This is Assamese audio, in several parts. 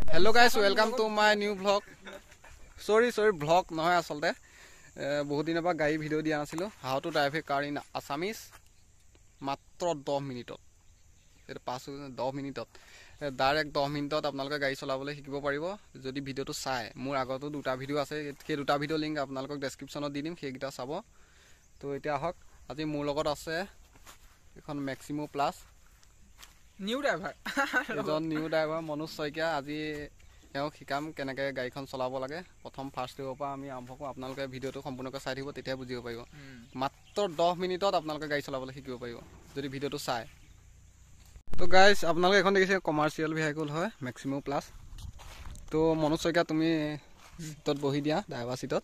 Hello guys, welcome to my new vlog. Sorry vlog নহয় আসলতে বহুত দিনৰ পৰা গাড়ী ভিডিও দিয়া নাছিলো how to drive a car in Assamese মাত্ৰ 10 মিনিটত এটা পাছ 10 মিনিটত ডাইৰেক্ট 10 মিনিটত আপোনালোকে গাড়ী চলাবলৈ শিকিব পাৰিব যদি ভিডিওটো চাই মোৰ আগতো দুটা ভিডিও আছে সেই দুটা ভিডিও লিংক আপোনালোকক ডেসক্ৰিপচনত দি দিম সেইকেইটা চাব তো এতিয়া হক আজি মোৰ লগত আছে এখন মেক্সিমো প্লাস নিউ ড্ৰাইভাৰ এজন নিউ ড্ৰাইভাৰ মনোজ শইকীয়া আজি এওঁ শিকাম কেনেকৈ গাড়ীখন চলাব লাগে প্ৰথম ফাৰ্ষ্ট ডেৰ পৰা আমি আৰম্ভ কৰোঁ আপোনালোকে ভিডিওটো সম্পূৰ্ণকৈ চাই থাকিব তেতিয়া বুজিব পাৰিব মাত্ৰ 10 মিনিটত আপোনালোকে গাড়ী চলাবলৈ শিকিব পাৰিব যদি ভিডিওটো চাই তো গাইজ আপোনালোকে এখন দেখিছে কমাৰ্চিয়েল ভেহিকল হয় মেক্সিমো প্লাস তো মনোজ শইকীয়া তুমি সিটত বহি দিয়া ড্ৰাইভাৰ সিটত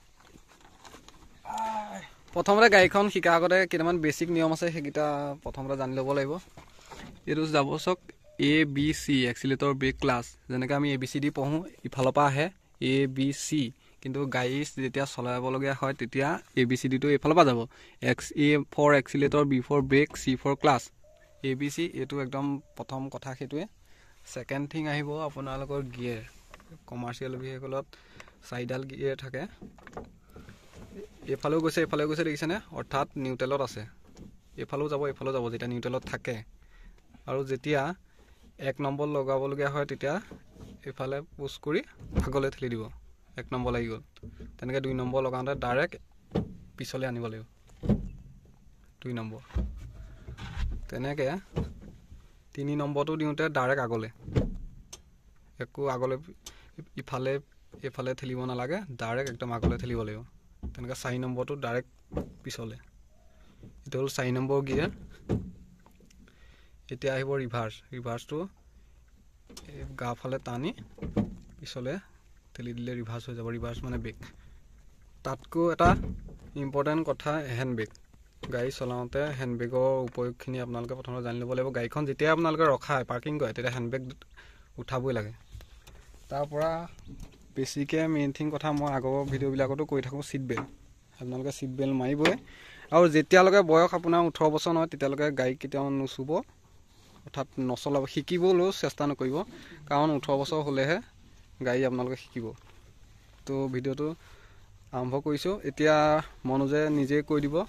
প্ৰথমতে গাড়ীখন শিকাৰ আগতে কেইটামান বেসিক নিয়ম আছে সেইকেইটা প্ৰথমতে জানি ল'ব লাগিব এইটো যাব চক A B C accelerator brake clutch যেনেকৈ আমি ABCD পঢ়ো ইফালৰ পৰা আহে A B C কিন্তু গাড়ী যেতিয়া চলাবলগীয়া হয় তেতিয়া ABCD টো ইফালৰ পৰা যাব A for accelerator B for brake C for clutch ABC এইটো একদম প্ৰথম কথা সেইটোৱে সেকেন্ড থিং আহিব আপোনালোকৰ গিয়াৰ কমাৰ্চিয়েল ভেহিকলত চাৰিডাল গিয়াৰ থাকে এফালেও গৈছে দেখিছেনে অৰ্থাৎ নিউট্ৰেলত আছে এফালেও যাব যেতিয়া নিউট্ৰেলত থাকে আৰু যেতিয়া এক নম্বৰ লগাবলগীয়া হয় তেতিয়া এফালে পুশ কৰি আগলৈ ঠেলি দিব এক নম্বৰ লাগি গ'ল তেনেকৈ দুই নম্বৰ লগাওঁতে ডাইৰেক্ট পিছলৈ আনিব লাগিব দুই নম্বৰ তেনেকৈ তিনি নম্বৰটো দিওঁতে ডাইৰেক্ট আগলৈ একো আগলৈ এফালে ঠেলিব নালাগে ডাইৰেক্ট একদম আগলৈ ঠেলিব লাগিব তেনেকৈ চাৰি নম্বৰটো ডাইৰেক্ট পিছলৈ এইটো হ'ল চাৰি নম্বৰ গিয়াৰ এতিয়া আহিব ৰিভাৰ্সটো গাফালে টানি পিছলে ঠেলি দিলে ৰিভাৰ্স হৈ যাব ৰিভাৰ্স মানে ব্ৰেক তাতকো এটা ইম্পৰ্টেন্ট কথা হ্যান্ড ব্ৰেক গাড়ী চলাওঁতে হ্যান্ড ব্ৰেকৰ উপয়োগখিনি আপোনালোকে প্ৰথমে জানি ল'ব লাগিব গাড়ীখন যেতিয়া আপোনালোকে ৰখায় পাৰ্কিং কৰে তেতিয়া হ্যান্ড ব্ৰেক উঠাবই লাগে তাৰ পৰা বেছিকে মেইন থিং কথা মই আগৰ ভিডিওবিলাকতো কৈ থাকোঁ সিট বেল্ট আপোনালোকে সিট বেল্ট মাৰিবই আৰু যেতিয়ালৈকে বয়স আপোনাৰ 18 বছৰ নহয় তেতিয়ালৈকে গাড়ী কেতিয়াও নুচুব অৰ্থাৎ নচলাব শিকিবলৈও চেষ্টা নকৰিব কাৰণ 18 বছৰ হ'লেহে গাড়ী আপোনালোকে শিকিব তো ভিডিওটো আৰম্ভ কৰিছোঁ এতিয়া মনোজে নিজে কৈ দিব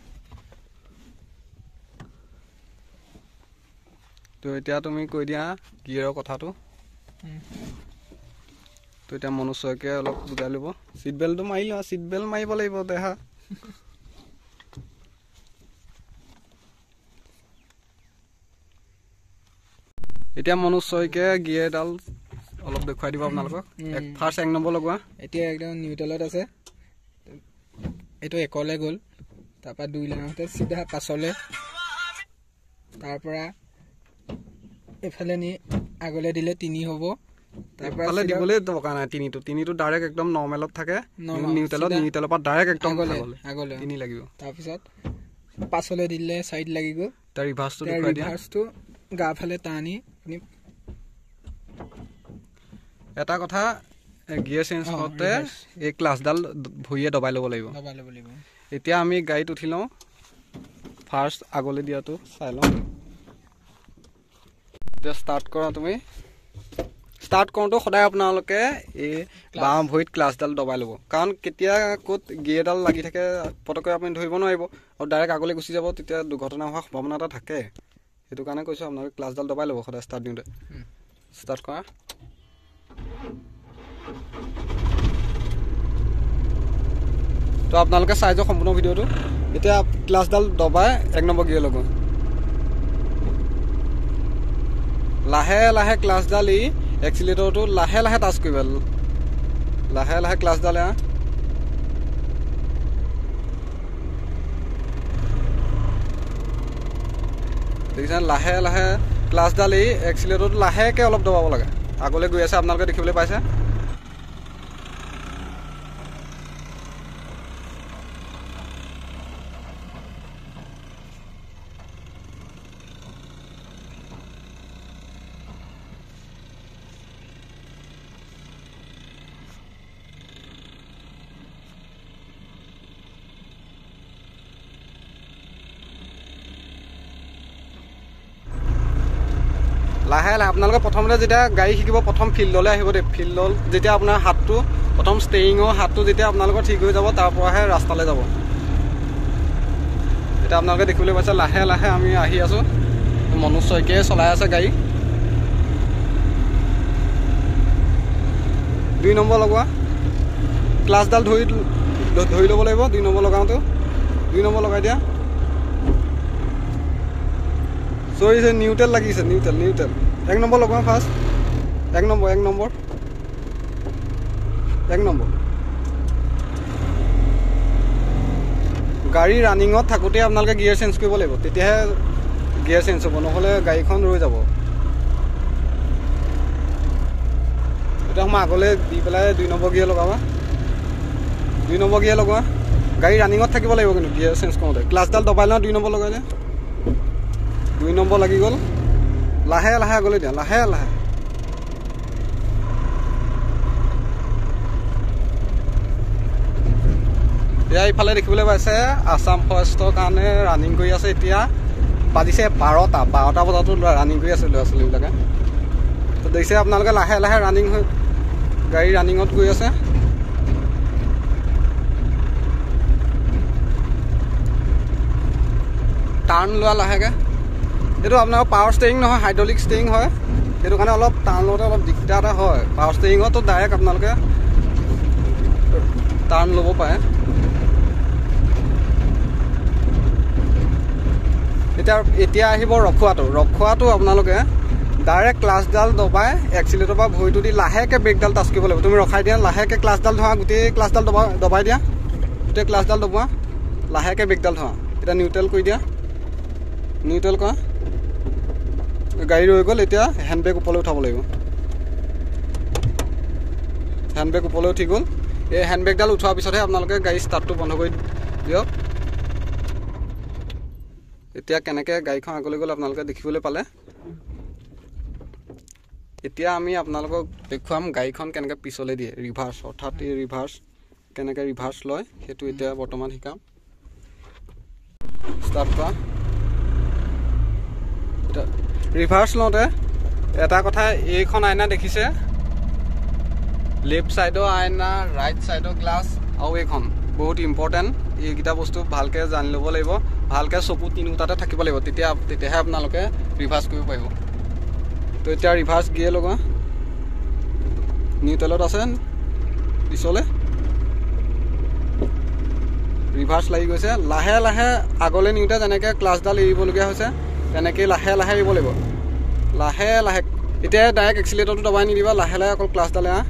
তো এতিয়া তুমি কৈ দিয়া গিয়াৰৰ কথাটো তো এতিয়া মনোজ শইকীয়াই অলপ বুজাই ল'ব সিট বেল্টটো মাৰি লোৱা সিট বেল্ট মাৰিব লাগিব দেহা এতিয়া মনোজ শইকীয়াই গিয়াৰডাল অলপ দেখুৱাই দিব আপোনালোকক ফাৰ্ষ্ট এক নম্বৰ লগোৱা এতিয়া একদম নিউট্ৰেলত আছে এইটো একলে গ'ল তাৰপৰা দুই লাইনতে সিধা পাছলে তাৰপৰা এফালে নি আগলে দিলে তিনি হ'ব তাৰপৰা ফালে দিবলৈ দৰকাৰ নাই তিনিটো ডাইৰেক্ট একদম নৰ্মেলত থাকে নিউট্ৰেলৰ পৰা ডাইৰেক্ট একদম আগলে তিনি লাগিব তাৰপিছত পাছলে দিলে সাইড লাগি গ'ল তাৰ ৰিভাৰ্সটো দেখুৱাই দিয়া ৰিভাৰ্সটো গাফালে টানি এটা কথা গিয়াৰ চেঞ্জ কৰোঁতে এই ক্লাছডাল ভৰিয়ে দবাই ল'ব লাগিব এতিয়া আমি গাড়ীত উঠি লওঁ ফাৰ্ষ্ট আগলৈ দিয়াটো চাই লওঁ এতিয়া ষ্টাৰ্ট কৰা তুমি ষ্টাৰ্ট কৰোঁতে সদায় আপোনালোকে এই বাওঁ ভৰিত ক্লাছডাল দবাই ল'ব কাৰণ কেতিয়া ক'ত গিয়াৰডাল লাগি থাকে পটককৈ আপুনি ধৰিব নোৱাৰিব আৰু ডাইৰেক্ট আগলৈ গুচি যাব তেতিয়া দুৰ্ঘটনা হোৱাৰ সম্ভাৱনা এটা থাকে সেইটো কাৰণে কৈছোঁ আপোনালোকে ক্লাছডাল দবাই ল'ব সদায় ষ্টাৰ্ট দিওঁতে ষ্টাৰ্ট কৰা তো আপোনালোকে চাই যাওক সম্পূৰ্ণ ভিডিওটো এতিয়া ক্লাছডাল দবাই এক নম্বৰ গিয়াৰ লগোৱা লাহে লাহে ক্লাছডাল ই এক্সিলেটৰটো লাহে লাহে টাচ কৰিব লাহে ক্লাছডাল দেখিছেনে লাহে লাহে ক্লাছডাল ই এক্সিলেটৰটো লাহেকৈ অলপ দবাব লাগে আগলৈ গৈ আছে আপোনালোকে দেখিবলৈ পাইছে লাহে লাহে আপোনালোকে প্ৰথমতে যেতিয়া গাড়ী শিকিব প্ৰথম ফিল্ডলৈ আহিব দেই। ফিল্ডত যেতিয়া আপোনাৰ হাতটো প্ৰথম ষ্টেৰিঙৰ হাতটো যেতিয়া আপোনালোকৰ ঠিক হৈ যাব তাৰ পৰাহে ৰাস্তালৈ যাব। এতিয়া আপোনালোকে দেখিবলৈ পাইছে লাহে লাহে আমি আহি আছোঁ। মনোজ শইকীয়াই চলাই আছে গাড়ী। 2 নম্বৰ লগোৱা, ক্লাছডাল ধৰি ল'ব লাগিব। 2 নম্বৰ লগাওঁতেও 2 নম্বৰ লগাই দিয়া। চৰি নিউট্ৰেল লাগিছে, নিউট্ৰেল 1 নম্বৰ লগোৱা ফাৰ্ষ্ট। 1 নম্বৰ গাড়ী ৰানিঙত থাকোঁতে আপোনালোকে গিয়াৰ চেঞ্জ কৰিব লাগিব, তেতিয়াহে গিয়াৰ চেঞ্জ হ'ব, নহ'লে গাড়ীখন ৰৈ যাব। এতিয়া সময় আগলৈ দি পেলাই 2 নম্বৰ গিয়াৰ লগাবা। 2 নম্বৰ গিয়াৰ লগোৱা। গাড়ী ৰানিঙত থাকিব লাগিব কিন্তু গিয়াৰ চেঞ্জ কৰোঁতে। ক্লাছডাল দবাই লওঁ, 2 নম্বৰ লগাই দিয়া। 2 নম্বৰ লাগি গ'ল। লাহে লাহে আগলৈ দিয়া, লাহে লাহে। এতিয়া ইফালে দেখিবলৈ পাইছে আছাম ফৰেষ্টৰ কাৰণে ৰানিং কৰি আছে। এতিয়া বাজিছে 12টা বজাতো ৰানিং কৰি আছে ল'ৰা ছোৱালীবিলাকে। তো দেখিছে আপোনালোকে লাহে লাহে ৰানিং হৈ গাড়ী ৰানিঙত গৈ আছে। টাৰ্ণ লোৱা লাহেকৈ। এইটো আপোনাৰ পাৱাৰ ষ্টেৰিং নহয়, হাইড্ৰলিক ষ্টেৰিং হয়। সেইটো কাৰণে অলপ টাৰ্ণ লওঁতে অলপ দিগদাৰ এটা হয়। পাৱাৰ ষ্টেৰিঙতো ডাইৰেক্ট আপোনালোকে টাৰ্ণ ল'ব পাৰে। এতিয়া আহিব ৰখোৱাটো আপোনালোকে ডাইৰেক্ট ক্লাছডাল দবাই এক্সিলেটৰ পৰা ভৰিটো দি লাহেকৈ ব্ৰেকডাল টাচ কৰিব লাগিব। তুমি ৰখাই দিয়া, লাহেকৈ ক্লাছডাল ধৰা, গোটেই ক্লাছডাল দবাই দিয়া, গোটেই ক্লাছডাল দবোৱা, লাহেকৈ ব্ৰেকডাল ধৰা। এতিয়া নিউট্ৰেল কৰি দিয়া, নিউট্ৰেল কৰা। গাড়ী ৰৈ গ'ল। এতিয়া হেণ্ডব্ৰেক ওপৰলৈ উঠাব লাগিব। হেণ্ডব্ৰেক ওপৰলৈ উঠি গ'ল। এই হেণ্ডব্ৰেকডাল উঠোৱাৰ পিছতহে আপোনালোকে গাড়ী ষ্টাৰ্টটো বন্ধ কৰি দিয়ক। এতিয়া কেনেকৈ গাড়ীখন আগলৈ গ'ল আপোনালোকে দেখিবলৈ পালে। এতিয়া আমি আপোনালোকক দেখুৱাম গাড়ীখন কেনেকৈ পিছলৈ দিয়ে, ৰিভাৰ্ছ, অৰ্থাৎ এই ৰিভাৰ্ছ কেনেকৈ ৰিভাৰ্ছ লয় সেইটো এতিয়া বৰ্তমান শিকাম। ষ্টাৰ্ট কৰা। এতিয়া ৰিভাৰ্ছ লওঁতে এটা কথা, এইখন আইনা দেখিছে, লেফ্ট ছাইডৰ আইনা, ৰাইট ছাইডৰ গ্লাছ, আৰু এইখন বহুত ইম্পৰ্টেণ্ট। এইকেইটা বস্তু ভালকৈ জানি ল'ব লাগিব, ভালকৈ চকু তিনিওটাতে থাকিব লাগিব, তেতিয়াহে আপোনালোকে ৰিভাৰ্ছ কৰিব পাৰিব। তো এতিয়া ৰিভাৰ্ছ গিয়েৰ লগা, নিউট্ৰেলত আছে, পিছলৈ ৰিভাৰ্ছ লাগি গৈছে। লাহে লাহে আগলৈ নিওঁতে যেনেকৈ ক্লাছডাল এৰিবলগীয়া হৈছে তেনেকৈ লাহে লাহে এৰিব লাগিব, লাহে লাহে। এতিয়া ডাইৰেক্ট এক্সিলেটৰটো দবাই নিদিবা, লাহে লাহে অকল ক্লাছডালে আহ,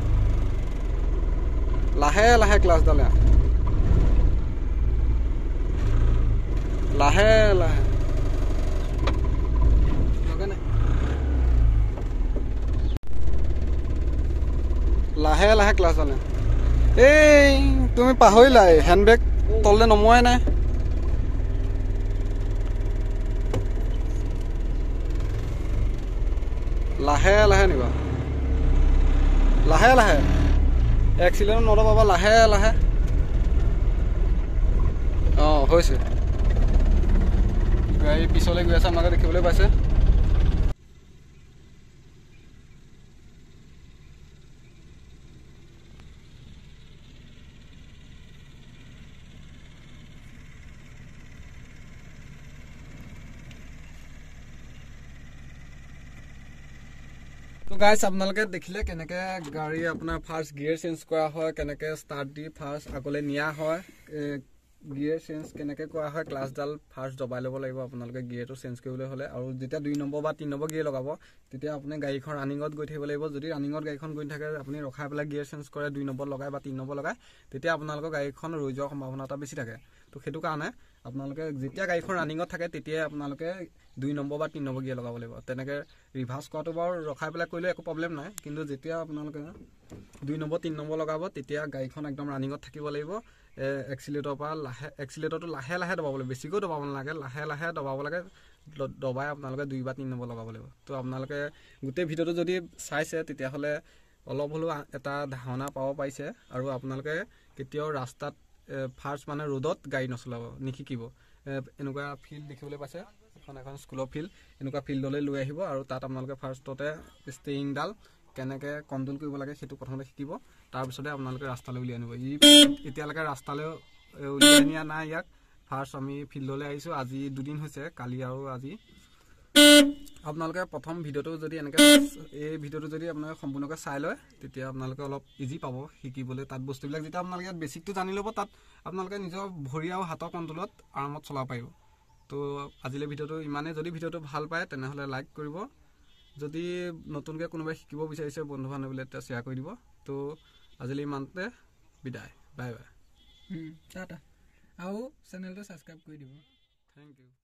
লাহে লাহে ক্লাছডালে আহ, লাহে লাহে। লাহে লাহে ক্লাছডালে। এই তুমি পাহৰিলা, হেণ্ডব্ৰেক তললৈ নমোৱাই নাই। লাহে লাহে নিবা, লাহে লাহে। এক্সিলেটৰ নদবাবা, লাহে লাহে। অঁ হৈছে, গাড়ী পিছলৈ গৈ আছে, আপোনালোকে দেখিবলৈ পাইছে। তো গাইছ আপোনালোকে দেখিলে কেনেকৈ গাড়ী আপোনাৰ ফাৰ্ষ্ট গিয়াৰ চেঞ্জ কৰা হয়, কেনেকৈ ষ্টাৰ্ট দি ফাৰ্ষ্ট আগলৈ নিয়া হয়, গিয়াৰ চেঞ্জ কেনেকৈ কৰা হয়। ক্লাছডাল ফাৰ্ষ্ট দবাই ল'ব লাগিব আপোনালোকে গিয়াৰটো চেঞ্জ কৰিবলৈ হ'লে। আৰু যেতিয়া 2 নম্বৰ বা 3 নম্বৰ গিয়াৰ লগাব তেতিয়া আপুনি গাড়ীখন ৰানিঙত গৈ থাকিব লাগিব। যদি ৰানিঙত গাড়ীখন গৈ থাকে আপুনি ৰখাই পেলাই গিয়াৰ চেঞ্জ কৰে, 2 নম্বৰ লগাই বা 3 নম্বৰ লগাই, তেতিয়া আপোনালোকৰ গাড়ীখন ৰৈ যোৱাৰ সম্ভাৱনা এটা বেছি থাকে। তো সেইটো কাৰণে আপোনালোকে যেতিয়া গাড়ীখন ৰানিঙত থাকে তেতিয়াই আপোনালোকে 2 নম্বৰ বা 3 নম্বৰ গিয়াৰ লগাব লাগিব। তেনেকৈ ৰিভাৰ্ছ কৰাটো বাৰু ৰখাই পেলাই কৰিলে একো প্ৰব্লেম নাই, কিন্তু যেতিয়া আপোনালোকে 2 নম্বৰ 3 নম্বৰ লগাব তেতিয়া গাড়ীখন একদম ৰানিঙত থাকিব লাগিব। এক্সিলেটৰৰ পৰা এক্সিলেটৰটো লাহে লাহে দবাব লাগিব, বেছিকৈ দবাব নালাগে, লাহে লাহে দবাব লাগে। দবাই আপোনালোকে 2 বা 3 নম্বৰ লগাব লাগিব। তো আপোনালোকে গোটেই ভিডিঅ'টো যদি চাইছে তেতিয়াহ'লে অলপ হ'লেও এটা ধাৰণা পাব পাৰিছে। আৰু আপোনালোকে কেতিয়াও ৰাস্তাত ফাৰ্ষ্ট মানে ৰ'দত গাড়ী নচলাব, নিশিকিব। এনেকুৱা ফিল্ড দেখিবলৈ পাইছে, এইখন এখন স্কুলৰ ফিল্ড এনেকুৱা ফিল্ডলৈ লৈ আহিব আৰু তাত আপোনালোকে ফাৰ্ষ্টতে ষ্টেৰিংডাল কেনেকৈ কণ্ট্ৰল কৰিব লাগে সেইটো প্ৰথমতে শিকিব তাৰপিছতে আপোনালোকে ৰাস্তালৈ উলিয়াই আনিব এতিয়ালৈকে ৰাস্তালৈ উলিয়াই নিয়া নাই ইয়াক ফাৰ্ষ্ট আমি ফিল্ডলৈ আহিছোঁ আজি 2 দিন হৈছে কালি আৰু আজি আপোনালোকে প্ৰথম ভিডিঅ'টো যদি এনেকৈ এই ভিডিঅ'টো যদি আপোনালোকে সম্পূৰ্ণকৈ চাই লয় তেতিয়া আপোনালোকে অলপ ইজি পাব শিকিবলৈ তাত বস্তুবিলাক যেতিয়া আপোনালোকে ইয়াত বেছিকটো জানি ল'ব তাত আপোনালোকে নিজৰ ভৰি আৰু হাতৰ কণ্ট্ৰলত আৰামত চলাব পাৰিব তো আজিলৈ ভিডিঅ'টো ইমানেই যদি ভিডিঅ'টো ভাল পায় তেনেহ'লে লাইক কৰিব যদি নতুনকৈ কোনোবাই শিকিব বিচাৰিছে বন্ধু বান্ধৱীলৈ তেতিয়া শ্বেয়াৰ কৰি দিব তো আজিলৈ ইমানতে বিদায় বাই বাই টাটা আৰু চেনেলটো ছাবস্ক্ৰাইব কৰি দিব থেংক ইউ